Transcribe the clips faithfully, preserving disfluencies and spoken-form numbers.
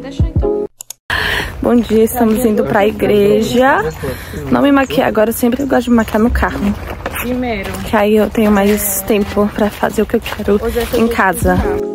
Fechou então. Bom dia, estamos indo pra igreja. Não me maquiar agora, eu sempre gosto de me maquiar no carro. Primeiro. Que aí eu tenho mais tempo pra fazer o que eu quero em casa.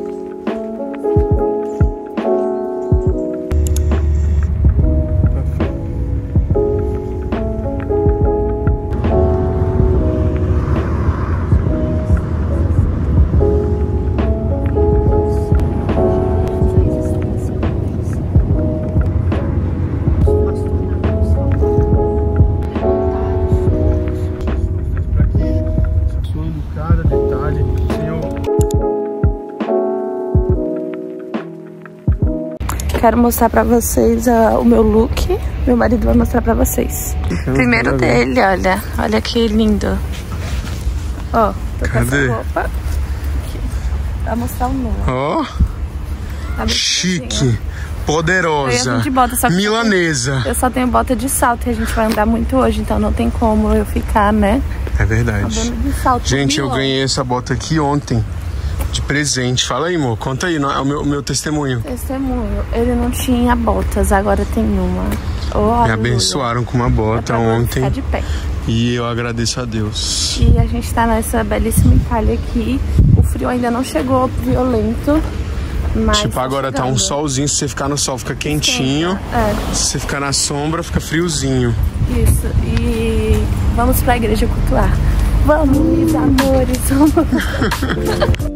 Quero mostrar pra vocês uh, o meu look. Meu marido vai mostrar pra vocês. Primeiro dele, olha. Olha que lindo. Ó, tô com essa roupa. Aqui. Vai mostrar o meu. Ó. Oh. Chique. Poderosa. De bota, só que milanesa. Eu só tenho bota de salto e a gente vai andar muito hoje, então não tem como eu ficar, né? É verdade. De salto, gente, eu ganhei essa bota aqui ontem. De presente. Fala aí, amor. Conta aí, o meu, o meu testemunho. Testemunho. Ele não tinha botas, agora tem uma. Oh, me abençoaram com uma bota é ontem. Ficar de pé. E eu agradeço a Deus. E a gente tá nessa belíssima Itália aqui. O frio ainda não chegou violento. Mas tipo, agora tá, tá um solzinho. Se você ficar no sol, fica quentinho. É. Se você ficar na sombra, fica friozinho. Isso. E vamos pra igreja cultuar. Vamos, meus amores. Vamos.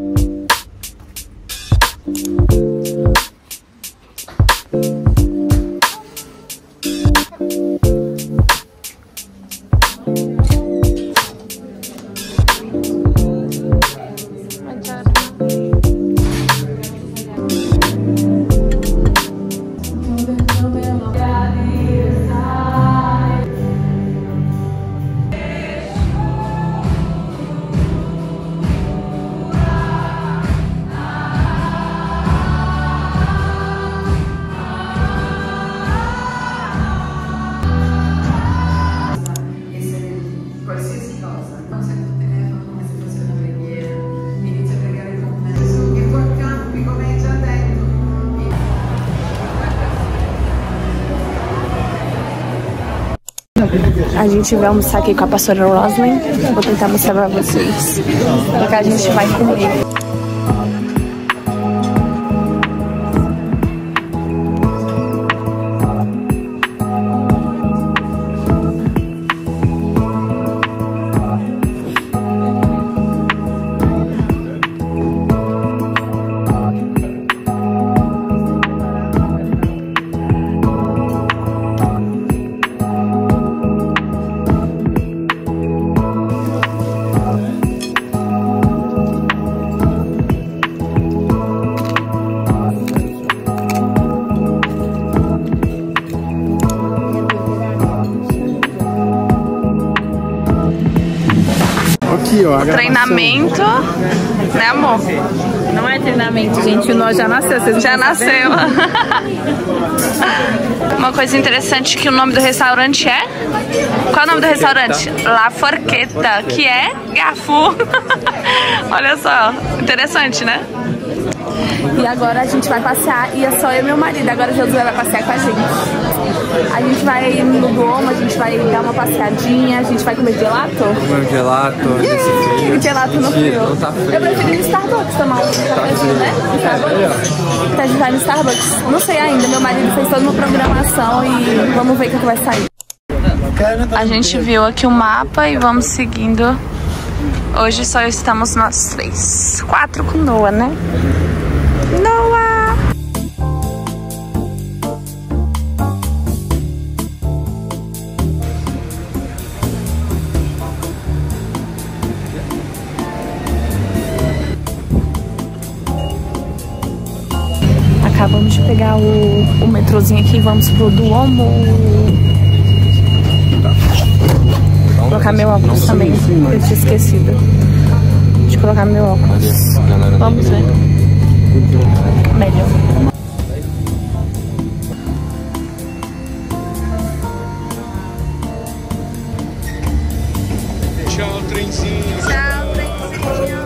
A gente vai almoçar aqui com a pastora Roslyn. Vou tentar mostrar pra vocês o que a gente vai comer. Aqui, ó, treinamento, né, amor? Não é treinamento, gente, nós já nasceu, vocês já nasceu. Uma coisa interessante que o nome do restaurante é? Qual é o nome do restaurante? La Forchetta, que é garfo. Olha só, interessante, né? E agora a gente vai passear, e é só eu e meu marido. Agora o Josué vai passear com a gente. A gente vai no Duomo, a gente vai dar uma passeadinha, a gente vai comer gelato. Comer gelato, yeah, gelato no frio. Não tá frio. Eu prefiro ir no Starbucks tomar um cafezinho, né? No Starbucks. Então a gente vai no Starbucks. Não sei ainda, meu marido fez toda uma programação e vamos ver o que, que vai sair. A gente viu aqui o mapa e vamos seguindo. Hoje só estamos nós três. Quatro com Noah, né? Noah! Acabamos de pegar o, o metrozinho aqui e vamos pro Duomo. Vou colocar meu óculos também, eu tinha esquecido de colocar meu óculos. Vamos ver. Melhor. Tchau, trenzinho. Tchau, trenzinho.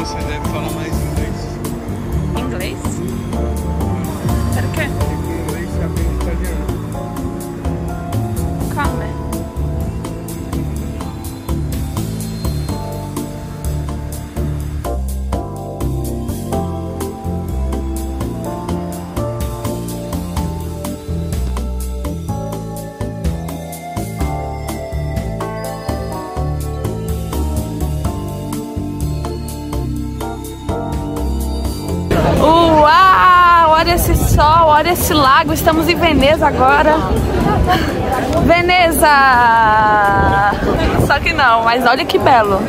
você deve falar mais inglês. Inglês? Quero o quê? Inglês você aprende italiano. Calma. Uau! Olha esse sol, olha esse lago. Estamos em Veneza agora. Veneza! Só que não, mas olha que belo.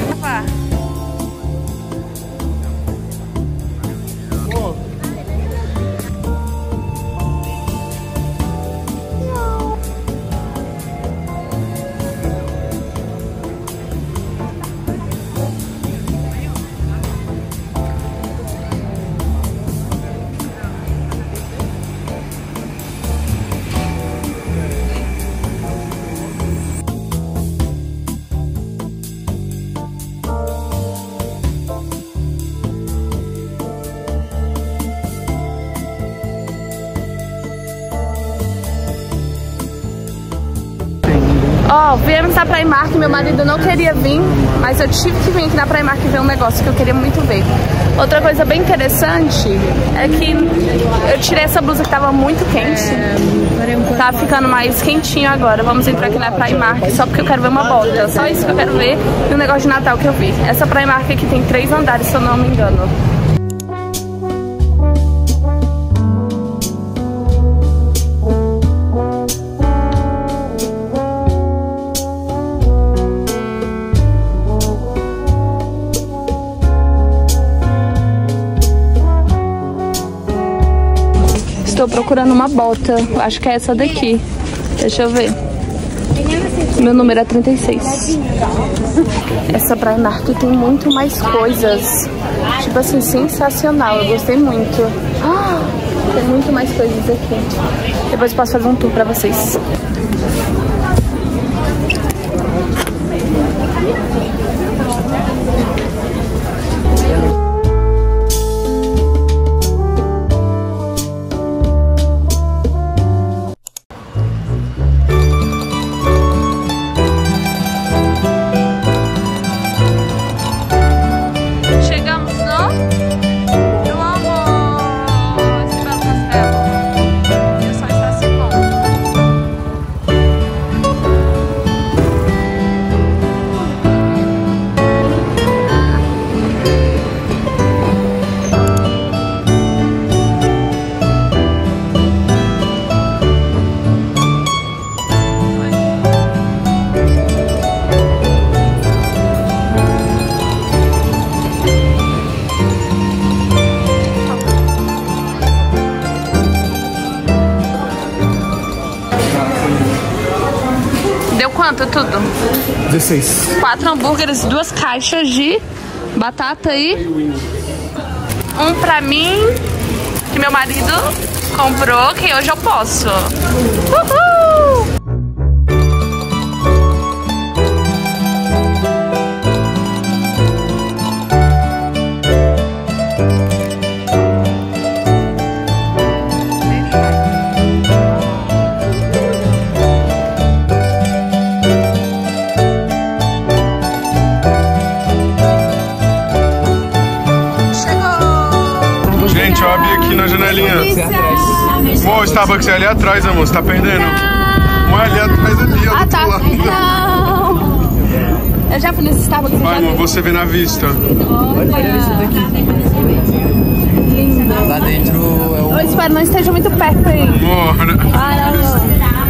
Ó, oh, viemos na Primark, meu marido não queria vir, mas eu tive que vir aqui na Primark ver um negócio que eu queria muito ver. Outra coisa bem interessante é que eu tirei essa blusa que tava muito quente. Tá ficando mais quentinho agora. Vamos entrar aqui na Primark só porque eu quero ver uma bota. Só isso que eu quero ver e um negócio de Natal que eu vi. Essa Primark aqui tem três andares, se eu não me engano. Estou procurando uma bota, acho que é essa daqui. Deixa eu ver. Meu número é trinta e seis. Essa Primark tem muito mais coisas. Tipo assim, sensacional. Eu gostei muito. Ah, tem muito mais coisas aqui. Depois eu posso fazer um tour pra vocês. Quanto tudo? dezesseis. Quatro hambúrgueres, duas caixas de batata e um pra mim, que meu marido comprou, que hoje eu posso. Uhul! Gente, ó, abri aqui na janelinha. Pô, o Starbucks é ali atrás, amor. Você tá perdendo. Não é ali atrás, ali, ó. Ah, tá. Não. Eu já fui nesse Starbucks. Vai, amor, você vê na vista. Olha isso daqui. Lindo. Lá dentro é o... Eu espero não esteja muito perto aí. Bora. Para, amor.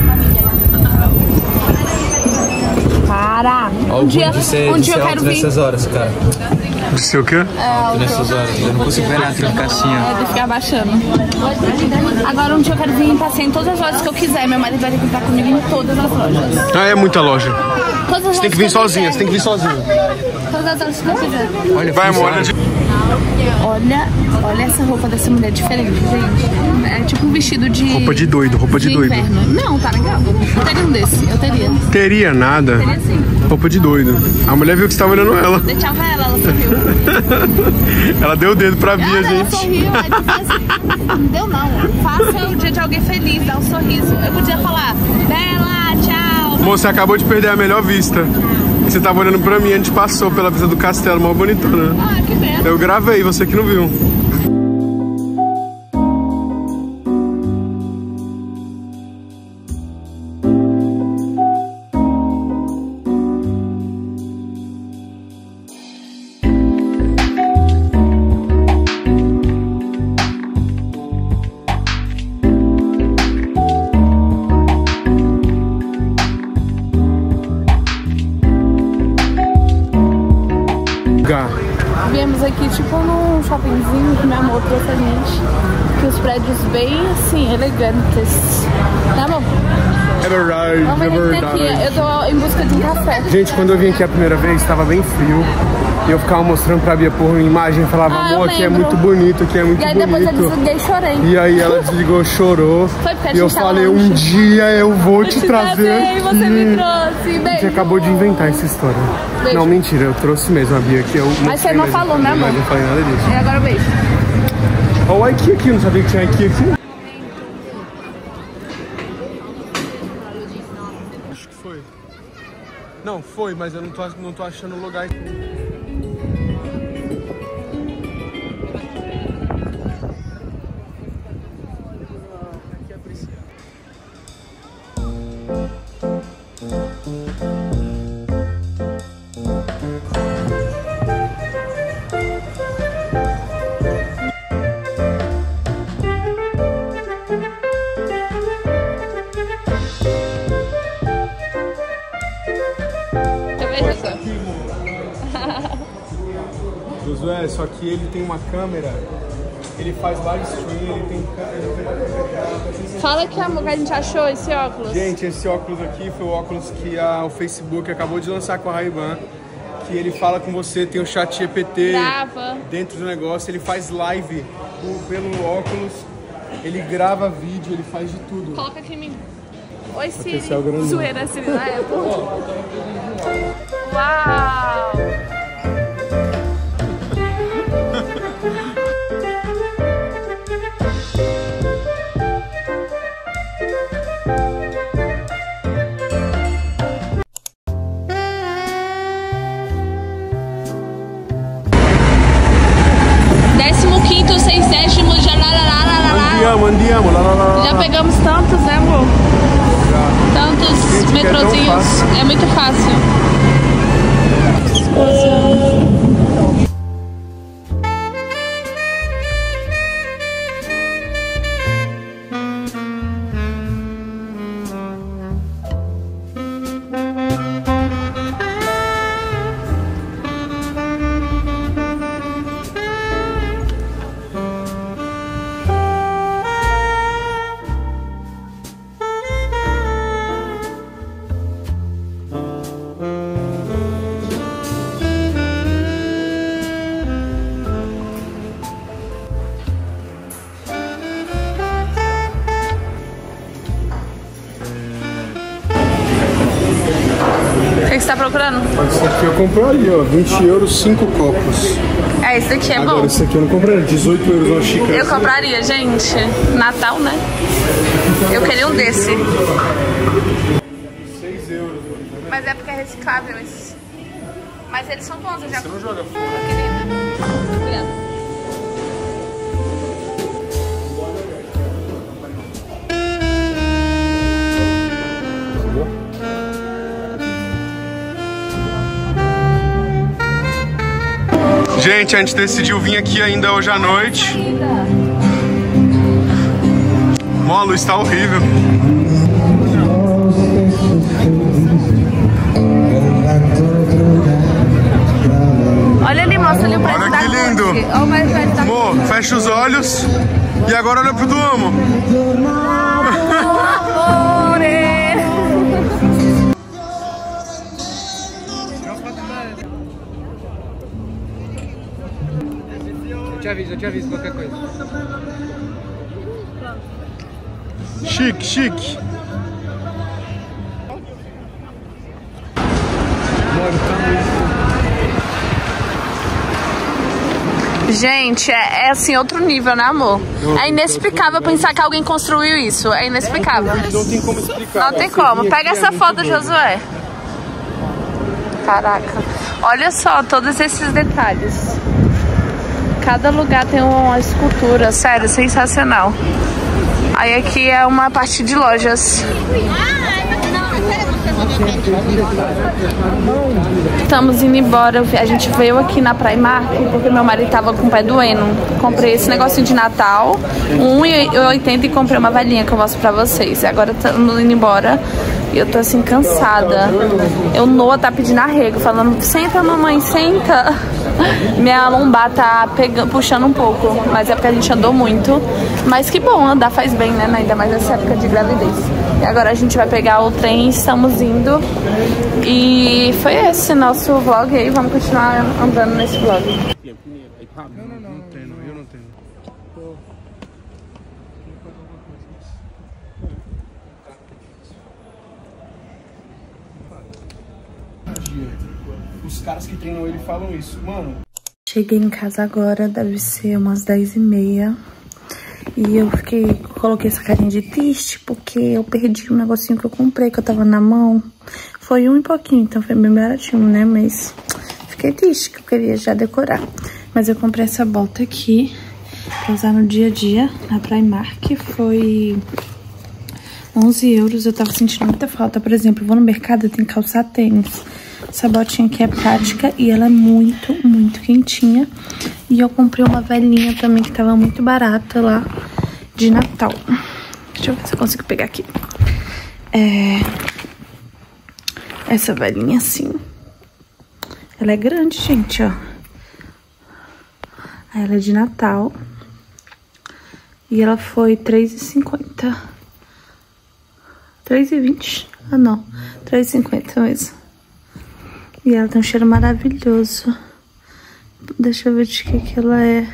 Para. Ó, Um dia, de ser, um de dia ser eu quero vir. nessas horas, cara. De ser o quê? É, Nessas horas. Eu não consigo ver nada, fica caixinha. É, de ficar abaixando. Agora um dia eu quero vir e passear em todas as lojas que eu quiser. Meu marido vai ter que estar comigo em todas as lojas. Ah, é muita loja. Todas as Você tem que vir sozinha, você tem que vir sozinha. Todas as lojas que eu quiser. Olha, Vai, amor, olha de... Olha, olha essa roupa dessa mulher diferente, gente. É tipo um vestido de... Roupa de doido, roupa de, de doido. Inverno. Não, tá legal. Eu teria um desse, eu teria. Teria nada. Teria sim. Roupa de doido. A mulher viu que você tava olhando ela. Dei tchau pra ela, ela sorriu. Ela deu o dedo pra Bia, Ela gente. sorriu, aí disse assim, não deu não. Faça o dia de alguém feliz, dá um sorriso. Eu podia falar, Bela, tchau. Moça, você acabou de perder a melhor vista. Você tava olhando pra mim, a gente passou pela vista do castelo, mó bonitona. Ah, que bela. Eu gravei, você que não viu. Viemos aqui tipo num shoppingzinho que meu amor trouxe a gente. Que os prédios bem assim, elegantes. Tá bom? É verdade, Vamos é ver verdade. aqui, eu tô em busca de um café. Gente, quando eu vim aqui a primeira vez, tava bem frio. E eu ficava mostrando pra Bia por imagem e falava, Ah, eu amor, aqui é lembro. muito bonito, aqui é muito E aí bonito. depois eu desliguei e chorei. E aí ela desligou, chorou. Foi porque a E eu gente tava falei, longe. um dia eu vou te, Eu te trazer trazei, aqui. você me trouxe. A gente Beijo. acabou de inventar essa história. Beijo. Não, mentira, eu trouxe mesmo a Bia aqui. Eu Mas você não mesmo, falou, né, amor? Mas não falei nada disso. E agora beijo. Olha o Ikea aqui, não sabia que tinha Ikea aqui. Acho que foi. Não, foi, mas eu não tô, não tô achando o lugar aqui. Josué, só que ele tem uma câmera, ele faz live stream, ele tem câmera. Fala que amor que a gente achou esse óculos. Gente, esse óculos aqui foi o óculos que a, o Facebook acabou de lançar com a Ray-Ban, que ele fala com você, tem o chat G P T Grava. dentro do negócio, ele faz live por- pelo óculos, ele grava vídeo, ele faz de tudo. Coloca aqui em mim. Oi, Siri. Esse é o grandão. Zoeira, Siri da Apple. Uau! Décimo quinto, seiscésimo, já lá, lá, lá, lá, lá. Andiamo, andiamo, lá, lá, lá, lá. Já pegamos tantos, né, amor? Tantos Gente, que é tão metrozinhos. fácil. É muito fácil. O que você tá procurando? Esse aqui eu compraria, ó, vinte euros, cinco copos. É, esse daqui é Agora bom. esse aqui eu não compraria, dezoito euros uma xícara. Eu compraria, gente. Natal, né? Eu queria um desse. seis euros. Mas é porque é reciclável esse. Mas eles são bons, eu já Você não joga fora. Eu queria. Obrigada. Gente, a gente decidiu vir aqui ainda hoje à noite. Mó, a luz tá horrível. Olha ali, mostra ali o prédio Olha da que lindo. Gucci. Olha o prédio da Amor, fecha os olhos. E agora olha pro Duomo. Eu te aviso, eu te aviso qualquer coisa. Chique, chique. Gente, é, é assim, outro nível, né, amor? É inexplicável pensar que alguém construiu isso. É inexplicável. Não tem como explicar. Não tem como. Pega essa foto, Josué. Caraca. Olha só todos esses detalhes. Cada lugar tem uma escultura. Sério, sensacional. Aí aqui é uma parte de lojas. Estamos indo embora. A gente veio aqui na Primark porque meu marido tava com o pé doendo. Comprei esse negocinho de Natal, um real e oitenta, e comprei uma velhinha que eu mostro pra vocês. E agora estamos indo embora e eu tô assim cansada. Eu Noah tá pedindo arrego, falando: senta, mamãe, senta. Minha lombar tá pegando, puxando um pouco, mas é porque a gente andou muito. Mas que bom, andar faz bem, né? Ainda mais nessa época de gravidez. E agora a gente vai pegar o trem, estamos indo. E foi esse nosso vlog aí. Vamos continuar andando nesse vlog. Não, não, não. Não tenho, eu não tenho. Os caras que treinam ele falam isso, mano. Cheguei em casa agora, deve ser umas dez e meia. E eu fiquei, coloquei essa carinha de triste porque eu perdi um negocinho que eu comprei, que eu tava na mão. Foi um e pouquinho, então foi bem baratinho, né? Mas fiquei triste, que eu queria já decorar. Mas eu comprei essa bota aqui pra usar no dia a dia, na Primark. Foi onze euros, eu tava sentindo muita falta. Por exemplo, eu vou no mercado, eu tenho que calçar tênis. Essa botinha aqui é prática e ela é muito, muito quentinha. E eu comprei uma velhinha também que tava muito barata lá, de Natal. Deixa eu ver se eu consigo pegar aqui. É... Essa velhinha assim. Ela é grande, gente, ó. Ela é de Natal. E ela foi três e cinquenta. três e vinte. Ah, não. três e cinquenta mesmo. E ela tem um cheiro maravilhoso. Deixa eu ver de que que ela é.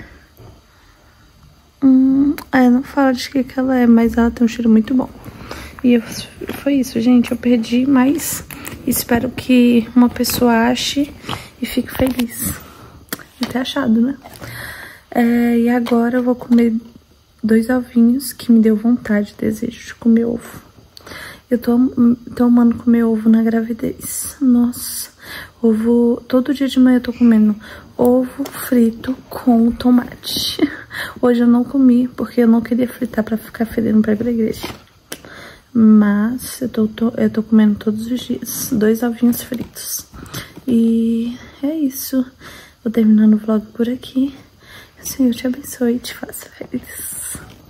Hum, é, não fala de que que ela é, mas ela tem um cheiro muito bom. E eu, foi isso, gente. Eu perdi, mas espero que uma pessoa ache e fique feliz de ter achado, né? É, e agora eu vou comer dois ovinhos que me deu vontade, desejo de comer ovo. Eu tô, tô amando comer ovo na gravidez. Nossa, ovo... Todo dia de manhã eu tô comendo ovo frito com tomate. Hoje eu não comi porque eu não queria fritar pra ficar fedendo pra ir pra igreja. Mas eu tô, tô, eu tô comendo todos os dias dois ovinhos fritos. E é isso. Vou terminando o vlog por aqui. O Senhor te abençoe e te faça feliz.